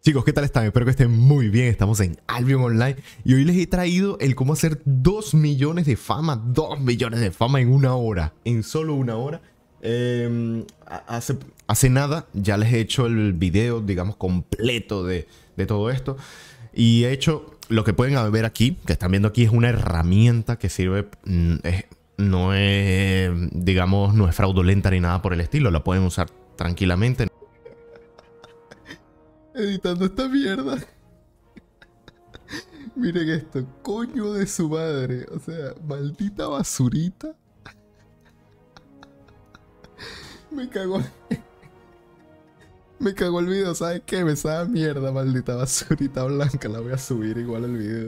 Chicos, ¿qué tal están? Espero que estén muy bien. Estamos en Albion Online y hoy les he traído el cómo hacer 2 millones de fama. 2 millones de fama en una hora. En solo una hora. Hace nada ya les he hecho el video, digamos, completo de todo esto. Y he hecho lo que pueden ver aquí, que están viendo aquí, es una herramienta que sirve... no es, digamos, no es fraudulenta ni nada por el estilo. La pueden usar tranquilamente. Editando esta mierda. Miren esto, coño de su madre. O sea, maldita basurita. Me cagó. Me cagó el video, ¿sabes qué? Me sabe mierda, maldita basurita blanca. La voy a subir igual al video.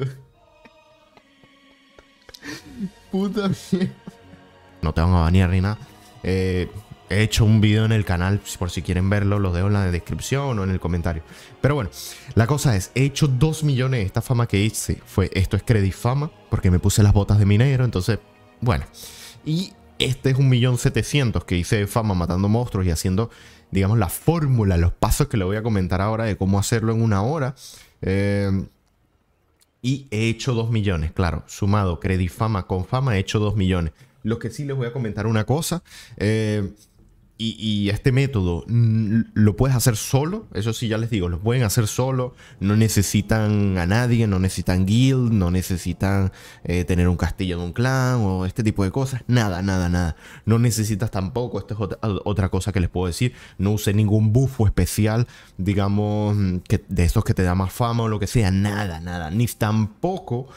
Puta mierda. No te van a banear ni nada. He hecho un video en el canal, por si quieren verlo, los dejo en la descripción o en el comentario. Pero bueno, la cosa es, he hecho 2 millones. Esta fama que hice esto es Credifama, porque me puse las botas de minero, entonces, bueno. Y este es 1.700.000 que hice de fama matando monstruos y haciendo, digamos, la fórmula, los pasos que le voy a comentar ahora de cómo hacerlo en una hora. Y he hecho 2 millones, claro, sumado Credifama con fama he hecho 2 millones. Lo que sí les voy a comentar una cosa, y este método lo puedes hacer solo, eso sí ya les digo, lo pueden hacer solo, no necesitan a nadie, no necesitan guild, no necesitan tener un castillo de un clan o este tipo de cosas, nada, nada, nada. No necesitas tampoco, esto es otra cosa que les puedo decir, no usé ningún buffo especial, digamos, de estos que te da más fama o lo que sea, nada, nada, ni tampoco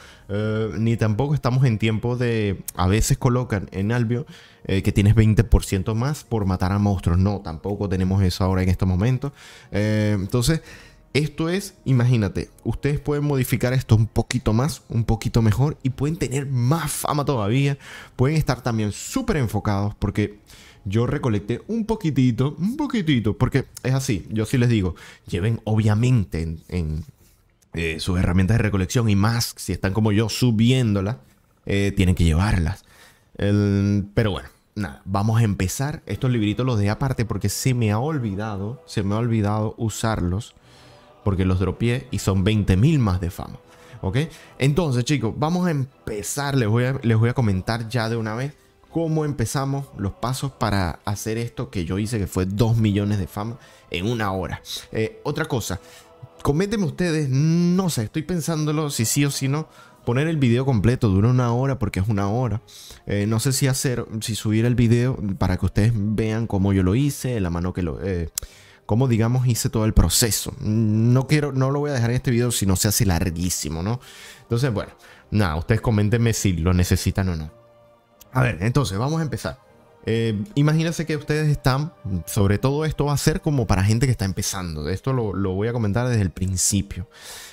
estamos en tiempo de, a veces colocan en Albion que tienes 20% más por matar a monstruos. No, tampoco tenemos eso ahora en estos momentos. Entonces, esto es, imagínate, ustedes pueden modificar esto un poquito más, un poquito mejor y pueden tener más fama todavía. Pueden estar también súper enfocados porque yo recolecté un poquitito, porque es así, yo sí les digo, lleven obviamente en sus herramientas de recolección y más, si están como yo subiéndolas, tienen que llevarlas. Pero bueno, nada, vamos a empezar. Estos libritos los dejé aparte porque se me ha olvidado usarlos, porque los dropeé y son 20.000 más de fama. ¿Ok? Entonces, chicos, vamos a empezar. Les voy a comentar ya de una vez cómo empezamos los pasos para hacer esto que yo hice, que fue 2 millones de fama en una hora. Otra cosa, coméntenme ustedes, no sé, estoy pensándolo si sí o si no. Poner el video completo dura una hora porque es una hora. No sé si subir el video para que ustedes vean cómo yo lo hice, la mano que cómo digamos hice todo el proceso. No lo voy a dejar en este video si no se hace larguísimo, ¿no? Entonces, bueno, nada, ustedes coméntenme si lo necesitan o no. A ver, entonces vamos a empezar. Imagínense que ustedes están, sobre todo esto va a ser como para gente que está empezando. Esto lo voy a comentar desde el principio.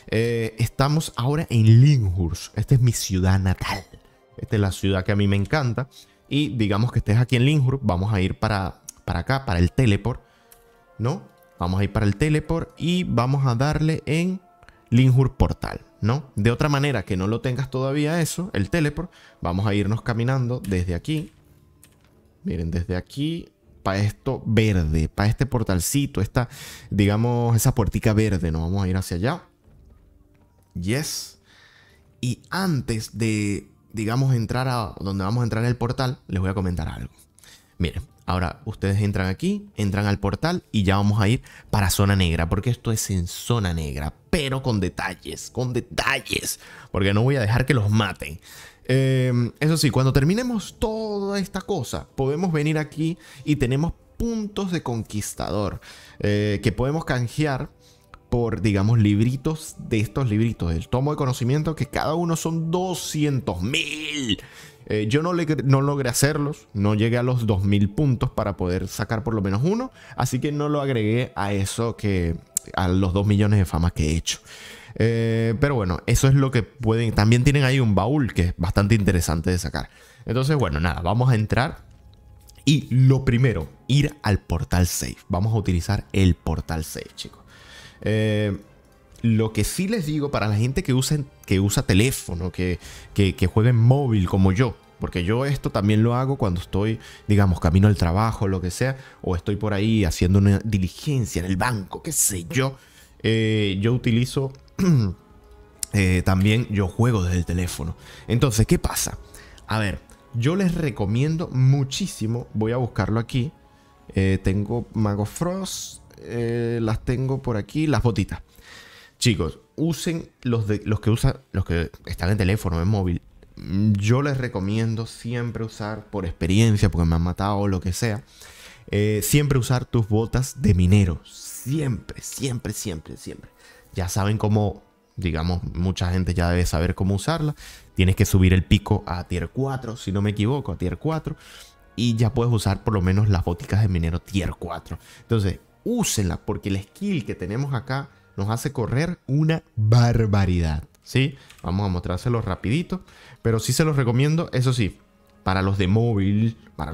Estamos ahora en Lyndhurst. Esta es mi ciudad natal. Esta es la ciudad que a mí me encanta. Y digamos que estés aquí en Lyndhurst, vamos a ir para acá, para el teleport, ¿no? Vamos a ir para el teleport y vamos a darle en Lyndhurst Portal, ¿no? De otra manera que no lo tengas todavía eso, el teleport, vamos a irnos caminando desde aquí. Miren, desde aquí para esto verde, para este portalcito, esta, digamos, esa puertica verde, nos vamos a ir hacia allá. Yes. Y antes de, digamos, entrar a donde vamos a entrar en el portal, les voy a comentar algo. Miren, ahora ustedes entran aquí, entran al portal y ya vamos a ir para zona negra, porque esto es en zona negra, pero con detalles, porque no voy a dejar que los maten. Eso sí, cuando terminemos toda esta cosa, podemos venir aquí y tenemos puntos de conquistador que podemos canjear por, digamos, libritos de estos libritos, el tomo de conocimiento, que cada uno son 200.000. Yo no logré hacerlos, no llegué a los 2.000 puntos para poder sacar por lo menos uno, así que no lo agregué a eso, a los 2 millones de fama que he hecho. Pero bueno, eso es lo que pueden. También tienen ahí un baúl que es bastante interesante de sacar. Entonces, bueno, nada, vamos a entrar. Y lo primero, ir al portal safe. Vamos a utilizar el portal safe, chicos. Lo que sí les digo para la gente que usa teléfono, que juegue en móvil como yo, porque yo esto también lo hago cuando estoy, digamos, camino al trabajo, lo que sea, o estoy por ahí haciendo una diligencia en el banco, qué sé yo. yo utilizo también, yo juego desde el teléfono. Entonces, ¿qué pasa? A ver, yo les recomiendo muchísimo, voy a buscarlo aquí. Tengo Mago Frost, las tengo por aquí, las botitas. Chicos, usen los que están en teléfono, en móvil. Yo les recomiendo siempre usar, por experiencia, porque me han matado o lo que sea, siempre usar tus botas de minero. Siempre, siempre, siempre, siempre. Ya saben cómo, digamos, mucha gente ya debe saber cómo usarla. Tienes que subir el pico a tier 4, si no me equivoco, a tier 4. Y ya puedes usar por lo menos las boticas de minero tier 4. Entonces, úsenla, porque el skill que tenemos acá nos hace correr una barbaridad, ¿sí? Vamos a mostrárselo rapidito, pero sí se los recomiendo, eso sí, para los de móvil,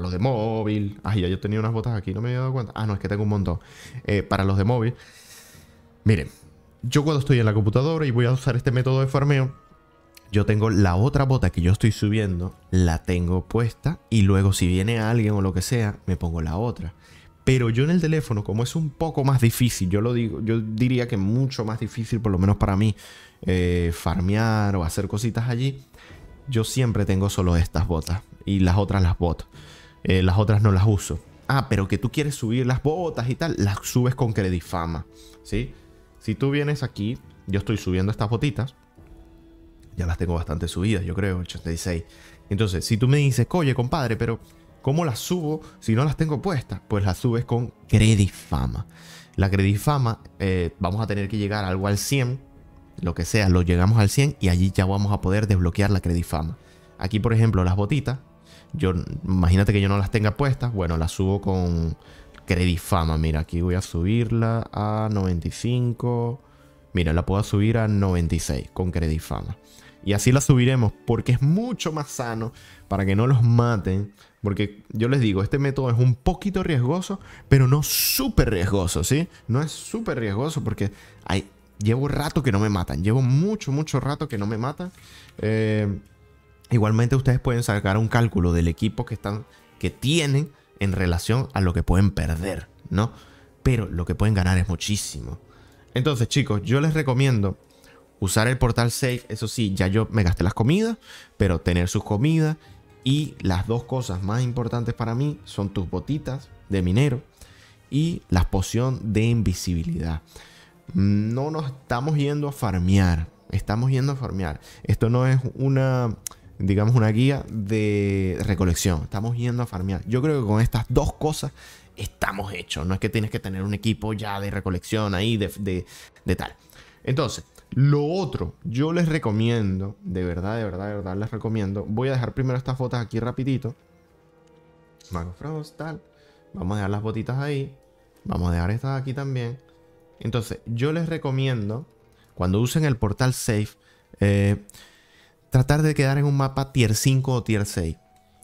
Ay, ya yo tenía unas botas aquí, no me había dado cuenta. Ah, no, es que tengo un montón. Para los de móvil, miren, yo cuando estoy en la computadora y voy a usar este método de farmeo, yo tengo la otra bota que yo estoy subiendo, la tengo puesta, y luego si viene alguien o lo que sea, me pongo la otra. Pero yo en el teléfono, como es un poco más difícil, yo diría que mucho más difícil, por lo menos para mí, farmear o hacer cositas allí, yo siempre tengo solo estas botas y las otras las boto. Las otras no las uso. Ah, pero que tú quieres subir las botas y tal, las subes con Credifama, ¿sí? Si tú vienes aquí, yo estoy subiendo estas botitas, ya las tengo bastante subidas, yo creo, 86. Entonces, si tú me dices, oye, compadre, pero ¿cómo las subo si no las tengo puestas? Pues las subes con Credifama. La Credifama, vamos a tener que llegar algo al 100, lo que sea, lo llegamos al 100 y allí ya vamos a poder desbloquear la Credifama. Aquí, por ejemplo, las botitas, imagínate que yo no las tenga puestas, bueno, las subo con Credifama. Mira, aquí voy a subirla a 95. Mira, la puedo subir a 96 con Credifama. Y así la subiremos porque es mucho más sano para que no los maten. Porque yo les digo, este método es un poquito riesgoso, pero no súper riesgoso, ¿sí? No es súper riesgoso porque llevo rato que no me matan. Llevo mucho, mucho rato que no me matan. Igualmente ustedes pueden sacar un cálculo del equipo que tienen en relación a lo que pueden perder, ¿no? Pero lo que pueden ganar es muchísimo. Entonces, chicos, yo les recomiendo usar el portal safe. Eso sí, ya yo me gasté las comidas, pero tener sus comidas. Y las dos cosas más importantes para mí son tus botitas de minero y la poción de invisibilidad. No nos estamos yendo a farmear. Estamos yendo a farmear. Esto no es digamos, una guía de recolección. Estamos yendo a farmear. Yo creo que con estas dos cosas estamos hechos. No es que tienes que tener un equipo ya de recolección ahí, de tal. Entonces, lo otro, yo les recomiendo, de verdad les recomiendo. Voy a dejar primero estas botas aquí rapidito. Mago Frost, tal. Vamos a dejar las botitas ahí. Vamos a dejar estas aquí también. Entonces, yo les recomiendo, cuando usen el portal safe, tratar de quedar en un mapa tier 5 o tier 6.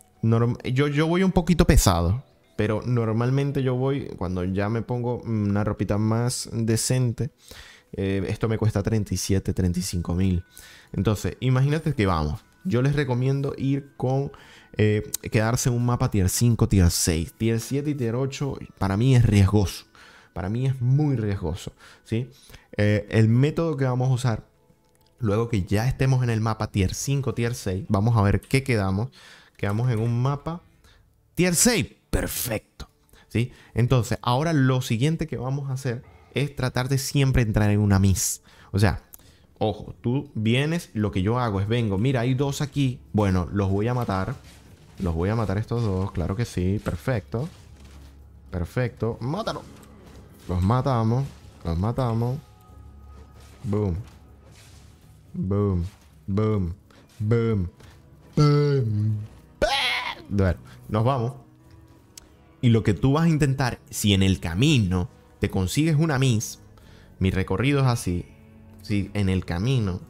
Yo voy un poquito pesado, pero normalmente yo voy, cuando ya me pongo una ropita más decente, esto me cuesta 37, 35 mil. Entonces, imagínate que vamos. Yo les recomiendo ir con quedarse en un mapa tier 5, tier 6. Tier 7 y tier 8 para mí es riesgoso. Para mí es muy riesgoso, ¿sí? El método que vamos a usar, luego que ya estemos en el mapa tier 5, tier 6, vamos a ver qué quedamos. Quedamos en un mapa tier 6. Perfecto, ¿sí? Entonces, ahora lo siguiente que vamos a hacer es tratar de siempre entrar en una miss. O sea, ojo, tú vienes, lo que yo hago es vengo, mira, hay dos aquí. Bueno, los voy a matar. Los voy a matar estos dos, claro que sí, perfecto. Perfecto, mátalo. Los matamos, los matamos. Boom. Boom, boom, boom, boom. Bueno, nos vamos. Y lo que tú vas a intentar, si en el camino te consigues una miss, mi recorrido es así. Si en el camino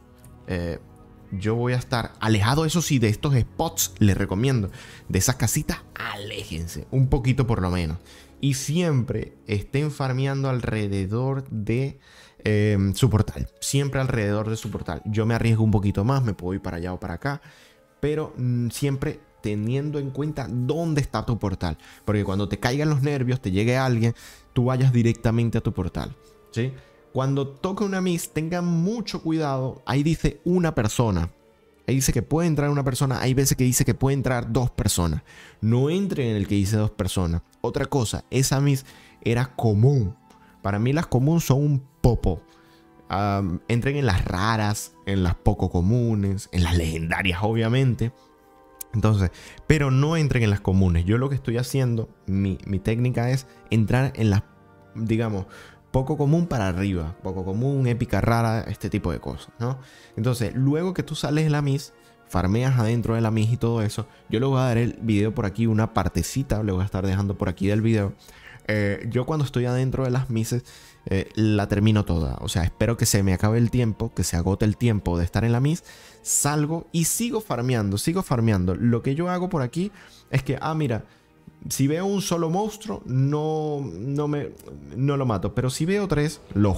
yo voy a estar alejado, eso sí, de estos spots, les recomiendo. De esas casitas, aléjense. Un poquito por lo menos. Y siempre estén farmeando alrededor de su portal. Siempre alrededor de su portal. Yo me arriesgo un poquito más, me puedo ir para allá o para acá. Pero siempre teniendo en cuenta dónde está tu portal. Porque cuando te caigan los nervios, te llegue alguien, tú vayas directamente a tu portal, ¿sí? Cuando toque una Miss, tengan mucho cuidado. Ahí dice una persona. Ahí dice que puede entrar una persona. Hay veces que dice que puede entrar 2 personas. No entren en el que dice 2 personas. Otra cosa, esa Miss era común. Para mí las comunes son un popo. Entren en las raras, en las poco comunes, en las legendarias obviamente. Entonces, pero no entren en las comunes. Yo lo que estoy haciendo, mi técnica es entrar en las, digamos, poco común para arriba. Poco común, épica, rara, este tipo de cosas, ¿no? Entonces, luego que tú sales de la Miss, farmeas adentro de la Miss y todo eso, yo le voy a dar el video por aquí, una partecita, le voy a estar dejando por aquí del video. Yo cuando estoy adentro de las Misses, la termino toda. O sea, espero que se me acabe el tiempo, que se agote el tiempo de estar en la Miss, salgo y sigo farmeando, sigo farmeando. Lo que yo hago por aquí es que, mira, si veo un solo monstruo, no lo mato. Pero si veo 3, lo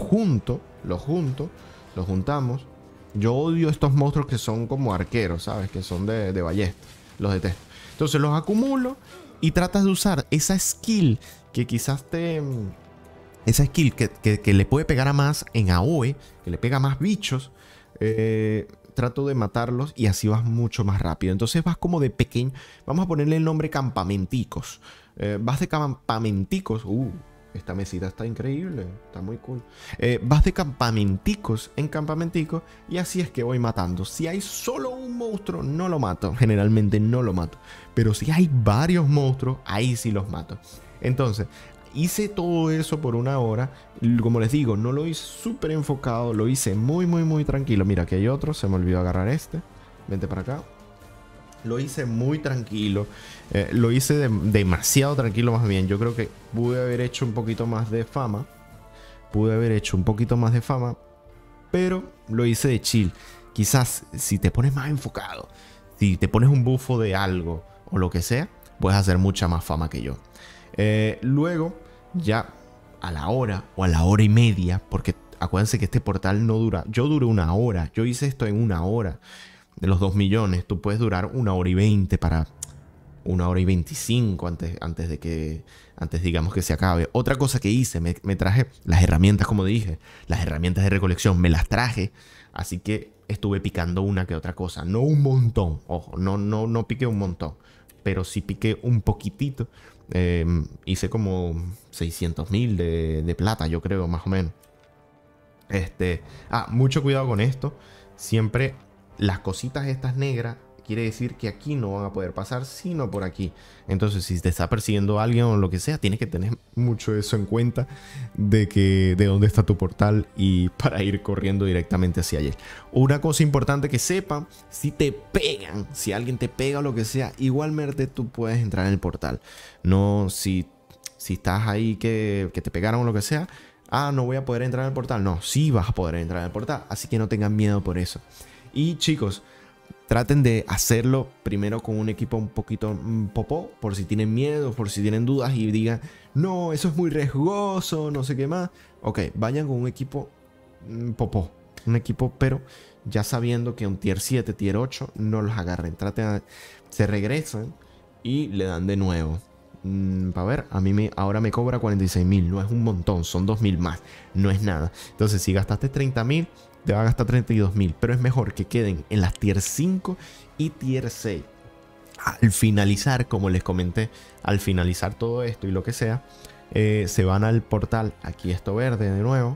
juntamos. Yo odio estos monstruos que son como arqueros, ¿sabes? Que son de ballesta. Los detesto. Entonces los acumulo y tratas de usar esa skill que quizás esa skill que le puede pegar a más en AOE, que le pega a más bichos. Trato de matarlos y así vas mucho más rápido. Entonces vas como de pequeño. Vamos a ponerle el nombre campamenticos. Vas de campamenticos. Esta mesita está increíble. Está muy cool. Vas de campamenticos en campamenticos. Y así es que voy matando. Si hay solo un monstruo, no lo mato. Generalmente no lo mato. Pero si hay varios monstruos, ahí sí los mato. Entonces, hice todo eso por 1 hora. Como les digo, no lo hice súper enfocado. Lo hice muy tranquilo. Mira, aquí hay otro. Se me olvidó agarrar este. Vente para acá. Lo hice muy tranquilo. Lo hice demasiado tranquilo más bien. Yo creo que pude haber hecho un poquito más de fama. Pero lo hice de chill. Quizás si te pones más enfocado, si te pones un bufo de algo o lo que sea, puedes hacer mucha más fama que yo. Luego, ya a la hora o a la hora y media, porque acuérdense que este portal no dura. Yo duré 1 hora. Yo hice esto en 1 hora. De los 2 millones, tú puedes durar 1 hora y 20 para 1 hora y 25 antes digamos que se acabe. Otra cosa que hice, me traje las herramientas, como dije, las herramientas de recolección, me las traje. Así que estuve picando una que otra cosa. No un montón, ojo, no piqué un montón, pero sí piqué un poquitito. Hice como 600.000 de plata, yo creo, más o menos. Mucho cuidado con esto. Siempre las cositas estas negras quiere decir que aquí no van a poder pasar, sino por aquí. Entonces, si te está persiguiendo alguien o lo que sea, tienes que tener mucho eso en cuenta de dónde está tu portal y para ir corriendo directamente hacia allí. Una cosa importante que sepan, si te pegan, si alguien te pega o lo que sea, igualmente tú puedes entrar en el portal. No, si estás ahí que te pegaron o lo que sea, no voy a poder entrar en el portal. No, sí vas a poder entrar en el portal, así que no tengan miedo por eso. Y chicos, traten de hacerlo primero con un equipo un poquito popó, por si tienen miedo, por si tienen dudas y digan, no, eso es muy riesgoso, no sé qué más. Ok, vayan con un equipo popó, un equipo, pero ya sabiendo que un tier 7, tier 8 no los agarren. Se regresan y le dan de nuevo. Para ver, ahora me cobra 46.000, no es un montón, son 2.000 más, no es nada. Entonces, si gastaste 30.000, te va a gastar 32.000, pero es mejor que queden en las tier 5 y tier 6. Al finalizar, como les comenté, al finalizar todo esto y lo que sea, se van al portal, aquí esto verde de nuevo,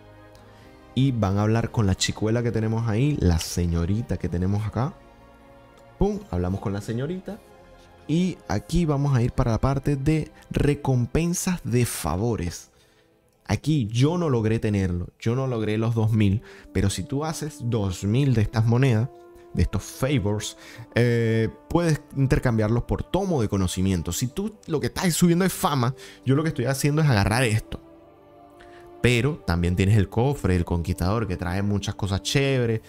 y van a hablar con la chicuela que tenemos ahí, la señorita que tenemos acá. Pum, hablamos con la señorita. Y aquí vamos a ir para la parte de recompensas de favores. Aquí yo no logré tenerlo, yo no logré los 2.000, pero si tú haces 2.000 de estas monedas, de estos favors, puedes intercambiarlos por tomo de conocimiento. Si tú lo que estás subiendo es fama, yo lo que estoy haciendo es agarrar esto. Pero también tienes el cofre, el conquistador, que trae muchas cosas chéveres.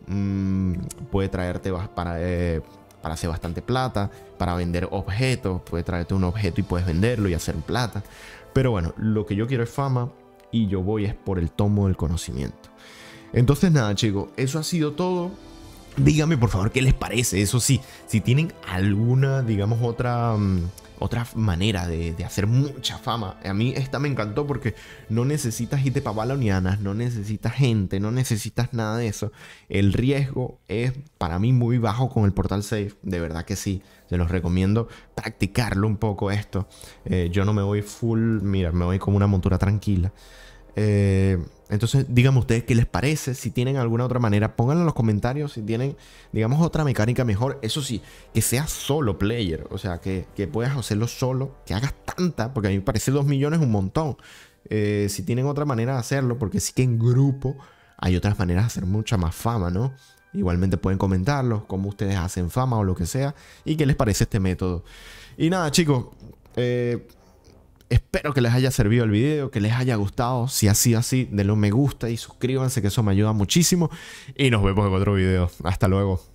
Puede traerte para hacer bastante plata, para vender objetos. Puede traerte un objeto y puedes venderlo y hacer plata. Pero bueno, lo que yo quiero es fama y yo voy es por el tomo del conocimiento. Entonces nada, chicos, eso ha sido todo. Díganme por favor qué les parece. Eso sí, si tienen alguna, digamos, otra otra manera de hacer mucha fama. A mí esta me encantó porque no necesitas irte para Balonianas, no necesitas gente, no necesitas nada de eso. El riesgo es para mí muy bajo con el Portal Safe, de verdad que sí. Se los recomiendo practicarlo un poco esto. Yo no me voy full, mira, me voy como una montura tranquila. Entonces díganme ustedes qué les parece. Si tienen alguna otra manera, pónganlo en los comentarios. Si tienen, digamos, otra mecánica mejor. Eso sí, que sea solo player. O sea, que puedas hacerlo solo. Que hagas tanta, porque a mí me parece 2 millones un montón. Si tienen otra manera de hacerlo, porque sí que en grupo hay otras maneras de hacer mucha más fama, ¿no? Igualmente pueden comentarlos, cómo ustedes hacen fama o lo que sea. Y qué les parece este método. Y nada, chicos. Espero que les haya servido el video, que les haya gustado. Si ha sido así, denle un me gusta y suscríbanse, que eso me ayuda muchísimo. Y nos vemos en otro video. Hasta luego.